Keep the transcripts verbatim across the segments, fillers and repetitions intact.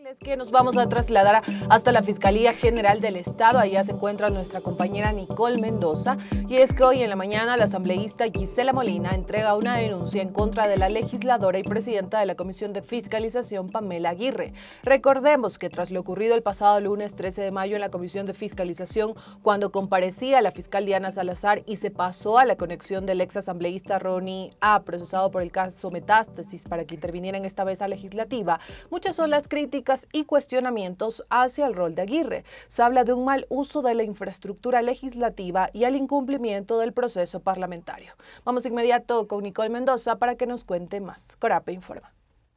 Es que nos vamos a trasladar hasta la Fiscalía General del Estado. Allá se encuentra nuestra compañera Nicole Mendoza. Y es que hoy en la mañana la asambleísta Gisela Molina entrega una denuncia en contra de la legisladora y presidenta de la Comisión de Fiscalización, Pamela Aguirre. Recordemos que tras lo ocurrido el pasado lunes trece de mayo en la Comisión de Fiscalización, cuando comparecía la fiscal Diana Salazar y se pasó a la conexión del ex asambleísta Ronnie A., procesado por el caso Metástasis, para que interviniera en esta mesa legislativa, muchas son las críticas y cuestionamientos hacia el rol de Aguirre. Se habla de un mal uso de la infraestructura legislativa y al incumplimiento del proceso parlamentario. Vamos inmediato con Nicole Mendoza para que nos cuente más. Corape informa.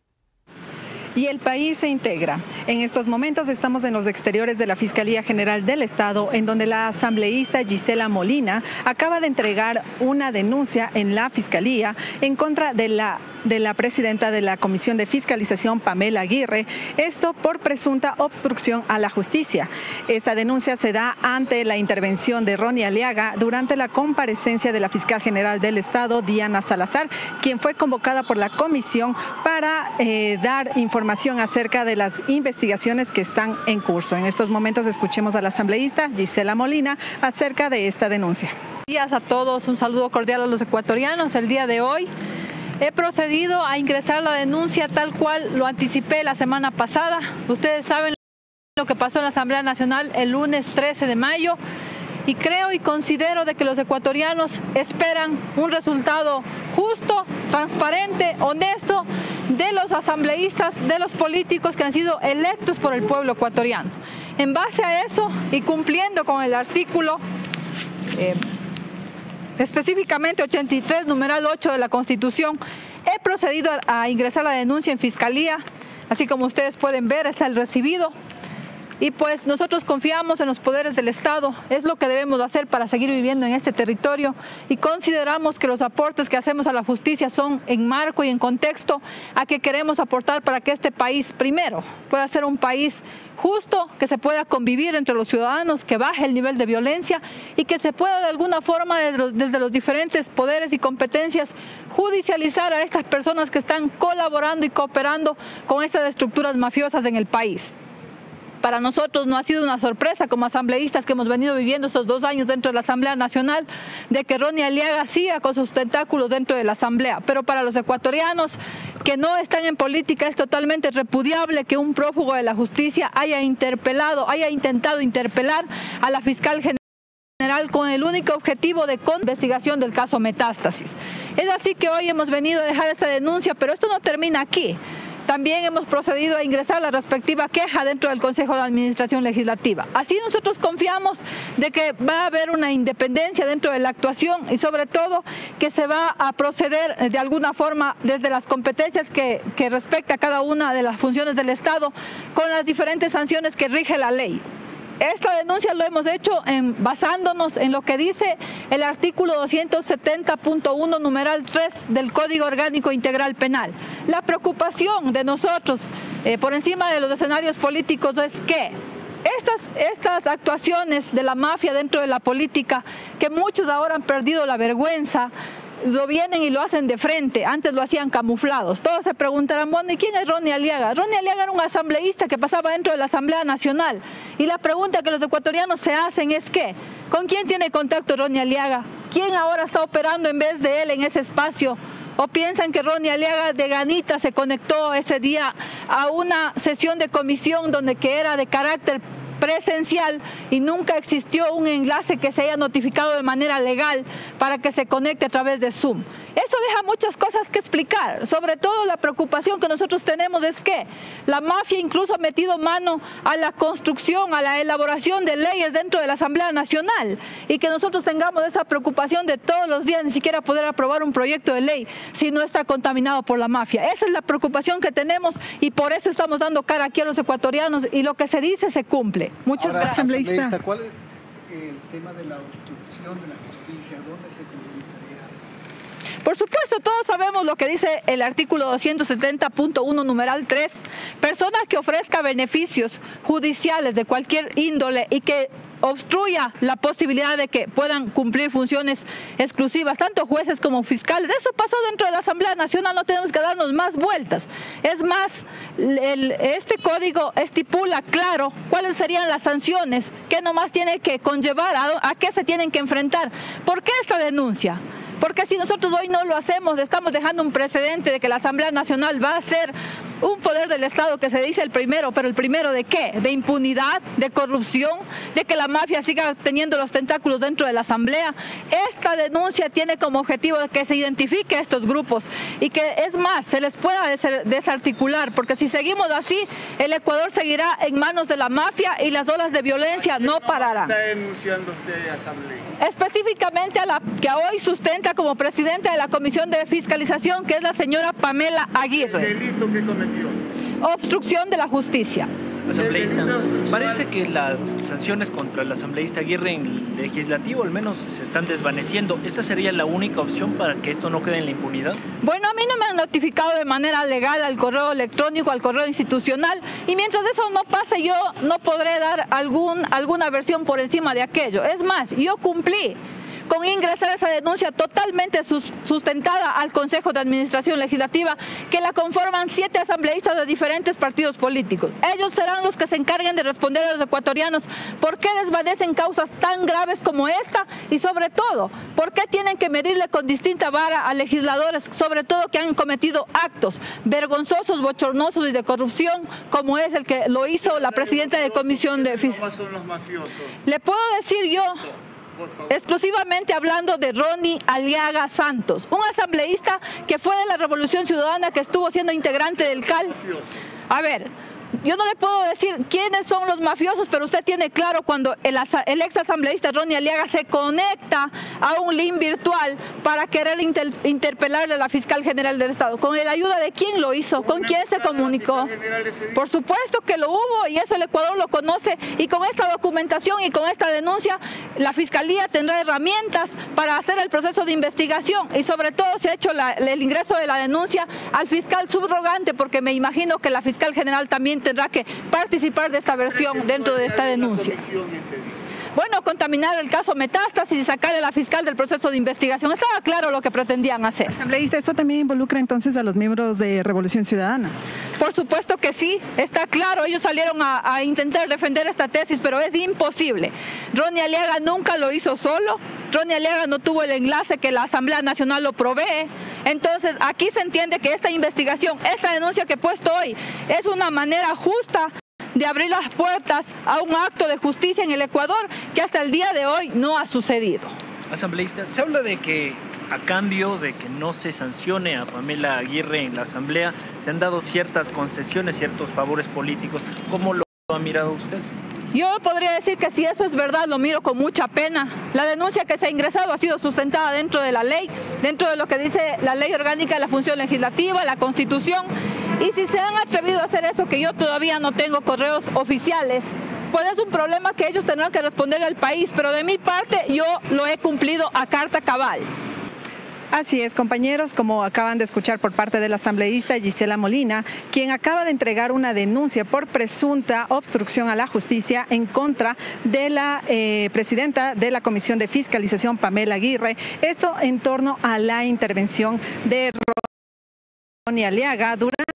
Y el país se integra. En estos momentos estamos en los exteriores de la Fiscalía General del Estado, en donde la asambleísta Gisela Molina acaba de entregar una denuncia en la Fiscalía en contra de la de la presidenta de la Comisión de Fiscalización, Pamela Aguirre, esto por presunta obstrucción a la justicia. Esta denuncia se da ante la intervención de Ronnie Aliaga durante la comparecencia de la fiscal general del Estado, Diana Salazar, quien fue convocada por la comisión para eh, dar información acerca de las investigaciones que están en curso. En estos momentos escuchemos a la asambleísta Gisela Molina acerca de esta denuncia. Buenos días a todos, un saludo cordial a los ecuatorianos. El día de hoy he procedido a ingresar la denuncia tal cual lo anticipé la semana pasada. Ustedes saben lo que pasó en la Asamblea Nacional el lunes trece de mayo y creo y considero de que los ecuatorianos esperan un resultado justo, transparente, honesto de los asambleístas, de los políticos que han sido electos por el pueblo ecuatoriano. En base a eso y cumpliendo con el artículo eh, específicamente ochenta y tres, numeral ocho de la Constitución, he procedido a, a ingresar la denuncia en Fiscalía. Así como ustedes pueden ver, está el recibido. Y pues nosotros confiamos en los poderes del Estado, es lo que debemos hacer para seguir viviendo en este territorio y consideramos que los aportes que hacemos a la justicia son en marco y en contexto a que queremos aportar para que este país, primero, pueda ser un país justo, que se pueda convivir entre los ciudadanos, que baje el nivel de violencia y que se pueda de alguna forma desde los, desde los diferentes poderes y competencias judicializar a estas personas que están colaborando y cooperando con estas estructuras mafiosas en el país. Para nosotros no ha sido una sorpresa como asambleístas que hemos venido viviendo estos dos años dentro de la Asamblea Nacional de que Ronnie Aliaga siga con sus tentáculos dentro de la Asamblea. Pero para los ecuatorianos que no están en política es totalmente repudiable que un prófugo de la justicia haya interpelado, haya intentado interpelar a la fiscal general con el único objetivo de investigación del caso Metástasis. Es así que hoy hemos venido a dejar esta denuncia, pero esto no termina aquí. También hemos procedido a ingresar la respectiva queja dentro del Consejo de Administración Legislativa. Así nosotros confiamos de que va a haber una independencia dentro de la actuación y sobre todo que se va a proceder de alguna forma desde las competencias que, que respecta a cada una de las funciones del Estado con las diferentes sanciones que rige la ley. Esta denuncia lo hemos hecho en, basándonos en lo que dice el artículo doscientos setenta punto uno, numeral tres del Código Orgánico Integral Penal. La preocupación de nosotros eh, por encima de los escenarios políticos es que estas, estas actuaciones de la mafia dentro de la política, que muchos ahora han perdido la vergüenza, lo vienen y lo hacen de frente, antes lo hacían camuflados. Todos se preguntarán, bueno, ¿y quién es Ronnie Aliaga? Ronnie Aliaga era un asambleísta que pasaba dentro de la Asamblea Nacional. Y la pregunta que los ecuatorianos se hacen es que, ¿con quién tiene contacto Ronnie Aliaga? ¿Quién ahora está operando en vez de él en ese espacio? ¿O piensan que Ronnie Aliaga de ganita se conectó ese día a una sesión de comisión donde que era de carácter presencial y nunca existió un enlace que se haya notificado de manera legal para que se conecte a través de Zoom? Eso deja muchas cosas que explicar. Sobre todo la preocupación que nosotros tenemos es que la mafia incluso ha metido mano a la construcción, a la elaboración de leyes dentro de la Asamblea Nacional y que nosotros tengamos esa preocupación de todos los días ni siquiera poder aprobar un proyecto de ley si no está contaminado por la mafia. Esa es la preocupación que tenemos y por eso estamos dando cara aquí a los ecuatorianos y lo que se dice se cumple. Muchas Ahora, gracias. asambleísta, ¿cuál es el tema de la obstrucción de la justicia? ¿Dónde se concretaría? Por supuesto, todos sabemos lo que dice el artículo doscientos setenta punto uno, numeral tres. Persona que ofrezca beneficios judiciales de cualquier índole y que obstruya la posibilidad de que puedan cumplir funciones exclusivas, tanto jueces como fiscales. Eso pasó dentro de la Asamblea Nacional, no tenemos que darnos más vueltas. Es más, el, este código estipula claro cuáles serían las sanciones que nomás tiene que conllevar, a, a qué se tienen que enfrentar. ¿Por qué esta denuncia? Porque si nosotros hoy no lo hacemos, estamos dejando un precedente de que la Asamblea Nacional va a ser un poder del Estado que se dice el primero, pero ¿el primero de qué? De impunidad, de corrupción, de que la mafia siga teniendo los tentáculos dentro de la Asamblea. Esta denuncia tiene como objetivo que se identifique a estos grupos y que, es más, se les pueda desarticular, porque si seguimos así, el Ecuador seguirá en manos de la mafia y las olas de violencia no pararán. ¿Está denunciando usted a Asamblea? Específicamente a la que hoy sustenta como presidenta de la Comisión de Fiscalización, que es la señora Pamela Aguirre. ¿El delito que cometió? Obstrucción de la justicia. Asambleísta, parece que las sanciones contra el asambleísta Aguirre en el legislativo al menos se están desvaneciendo. ¿Esta sería la única opción para que esto no quede en la impunidad? Bueno, a mí no me han notificado de manera legal al correo electrónico, al correo institucional, y mientras eso no pase yo no podré dar algún, alguna versión por encima de aquello. Es más, yo cumplí con ingresar esa denuncia totalmente sustentada al Consejo de Administración Legislativa, que la conforman siete asambleístas de diferentes partidos políticos. Ellos serán los que se encarguen de responder a los ecuatorianos por qué desvanecen causas tan graves como esta y, sobre todo, por qué tienen que medirle con distinta vara a legisladores, sobre todo que han cometido actos vergonzosos, bochornosos y de corrupción, como es el que lo hizo la presidenta de Comisión de Fiscalización. ¿Cómo son los mafiosos? Le puedo decir yo, exclusivamente hablando de Ronnie Aliaga Santos, un asambleísta que fue de la Revolución Ciudadana, que estuvo siendo integrante del C A L. A ver, yo no le puedo decir quiénes son los mafiosos, pero usted tiene claro cuando el, el ex asambleísta Ronnie Aliaga se conecta a un link virtual para querer inter, interpelarle a la fiscal general del Estado. ¿Con la ayuda de quién lo hizo? ¿Con quién se comunicó? Por supuesto que lo hubo, y eso el Ecuador lo conoce, y con esta documentación y con esta denuncia la Fiscalía tendrá herramientas para hacer el proceso de investigación, y sobre todo se ha hecho la, el ingreso de la denuncia al fiscal subrogante, porque me imagino que la fiscal general también tendrá que participar de esta versión dentro de esta denuncia. Bueno, contaminar el caso Metástasis y sacarle a la fiscal del proceso de investigación. Estaba claro lo que pretendían hacer. Asambleísta, ¿esto también involucra entonces a los miembros de Revolución Ciudadana? Por supuesto que sí, está claro. Ellos salieron a, a intentar defender esta tesis, pero es imposible. Ronnie Aliaga nunca lo hizo solo. Ronnie Aliaga no tuvo el enlace que la Asamblea Nacional lo provee. Entonces, aquí se entiende que esta investigación, esta denuncia que he puesto hoy, es una manera justa de abrir las puertas a un acto de justicia en el Ecuador que hasta el día de hoy no ha sucedido. Asambleísta, se habla de que a cambio de que no se sancione a Pamela Aguirre en la Asamblea, se han dado ciertas concesiones, ciertos favores políticos. ¿Cómo lo ha mirado usted? Yo podría decir que si eso es verdad, lo miro con mucha pena. La denuncia que se ha ingresado ha sido sustentada dentro de la ley, dentro de lo que dice la Ley Orgánica de la Función Legislativa, la Constitución. Y si se han atrevido a hacer eso, que yo todavía no tengo correos oficiales, pues es un problema que ellos tendrán que responder al país, pero de mi parte yo lo he cumplido a carta cabal. Así es, compañeros, como acaban de escuchar por parte del asambleísta Gisela Molina, quien acaba de entregar una denuncia por presunta obstrucción a la justicia en contra de la eh, presidenta de la Comisión de Fiscalización, Pamela Aguirre, eso en torno a la intervención de Ronnie Aliaga durante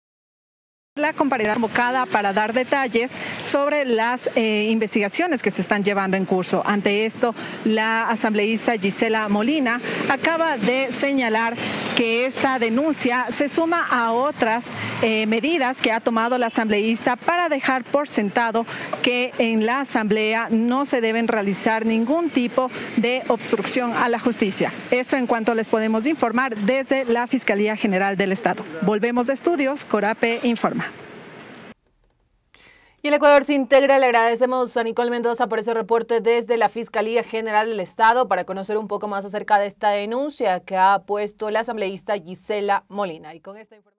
la comparecencia convocada para dar detalles sobre las eh, investigaciones que se están llevando en curso. Ante esto, la asambleísta Gisela Molina acaba de señalar que esta denuncia se suma a otras eh, medidas que ha tomado la asambleísta para dejar por sentado que en la asamblea no se deben realizar ningún tipo de obstrucción a la justicia. Eso en cuanto les podemos informar desde la Fiscalía General del Estado. Volvemos de estudios, Corape informa. Y el Ecuador se integra. Le agradecemos a Nicole Mendoza por ese reporte desde la Fiscalía General del Estado para conocer un poco más acerca de esta denuncia que ha puesto la asambleísta Gisela Molina. Y con esta información